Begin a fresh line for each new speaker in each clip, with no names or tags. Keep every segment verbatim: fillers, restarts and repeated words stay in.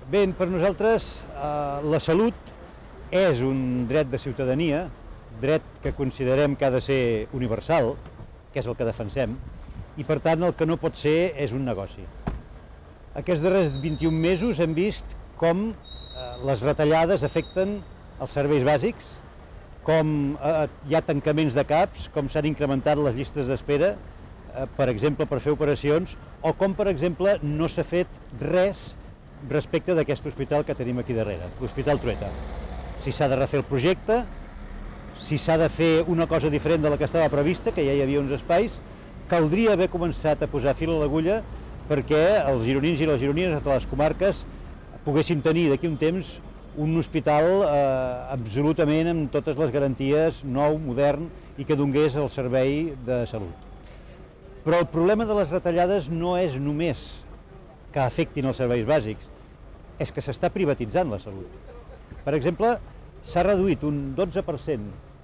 Bé, per nosaltres eh, la salut és un dret de ciutadania, dret que considerem que ha de ser universal, que és el que defensem, i per tant el que no pot ser és un negoci. Aquests darrers vint-i-un mesos hem vist com eh, les retallades afecten els serveis bàsics, com eh, hi ha tancaments de CAPs, com s'han incrementat les llistes d'espera, eh, per exemple, per fer operacions, o com, per exemple, no s'ha fet res respecte d'aquest hospital que tenim aquí darrere, l'Hospital Trueta. Si s'ha de refer el projecte, si s'ha de fer una cosa diferent de la que estava prevista, que ja hi havia uns espais, caldria haver començat a posar fil a l'agulla perquè els gironins i les gironines de les comarques poguessin tenir d'aquí un temps un hospital eh, absolutament amb totes les garanties, nou, modern, i que donés el servei de salut. Però el problema de les retallades no és només que afectin els serveis bàsics, és que s'està privatitzant la salut. Per exemple, s'ha reduït un dotze per cent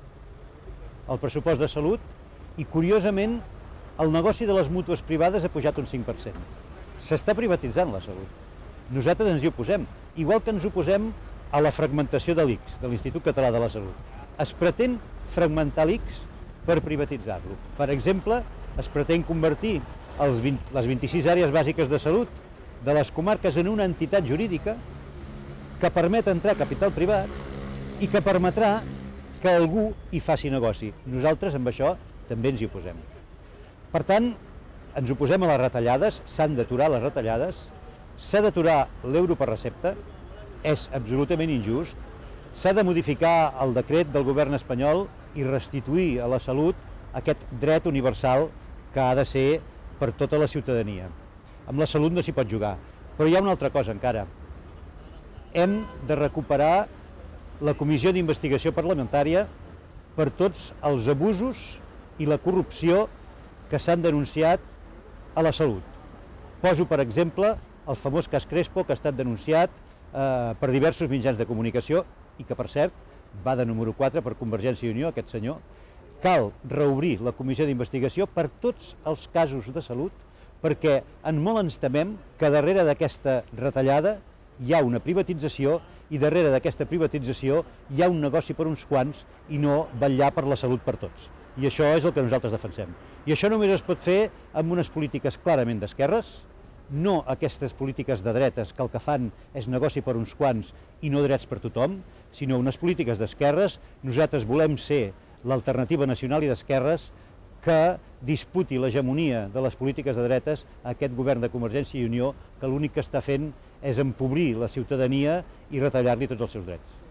el pressupost de salut i, curiosament, el negoci de les mútues privades ha pujat un cinc per cent. S'està privatitzant la salut. Nosaltres ens hi oposem, igual que ens oposem a la fragmentació de l'I C S, de l'Institut Català de la Salut. Es pretén fragmentar l'I C S per privatitzar-lo. Per exemple, es pretén convertir els vint, les vint-i-sis àrees bàsiques de salut de les comarques en una entitat jurídica que permet entrar capital privat i que permetrà que algú hi faci negoci. Nosaltres amb això també ens hi oposem. Per tant, ens oposem a les retallades, s'han d'aturar les retallades, s'ha d'aturar l'euro per recepta, és absolutament injust, s'ha de modificar el decret del govern espanyol i restituir a la salut aquest dret universal que ha de ser per tota la ciutadania. Amb la salut no s'hi pot jugar, però hi ha una altra cosa encara. Hem de recuperar la comissió d'investigació parlamentària per tots els abusos i la corrupció que s'han denunciat a la salut. Poso, per exemple, el famós cas Crespo, que ha estat denunciat eh, per diversos mitjans de comunicació i que, per cert, va de número quatre per Convergència i Unió, aquest senyor. Cal reobrir la comissió d'investigació per tots els casos de salut, perquè en molt ens temem que darrere d'aquesta retallada hi ha una privatització i darrere d'aquesta privatització hi ha un negoci per uns quants i no vetllar per la salut per tots. I això és el que nosaltres defensem. I això només es pot fer amb unes polítiques clarament d'esquerres, no aquestes polítiques de dretes que el que fan és negoci per uns quants i no drets per tothom, sinó unes polítiques d'esquerres. Nosaltres volem ser l'alternativa nacional i d'esquerres que disputi l'hegemonia de les polítiques de dretes a aquest govern de Convergència i Unió, que l'únic que està fent és empobrir la ciutadania i retallar-li tots els seus drets.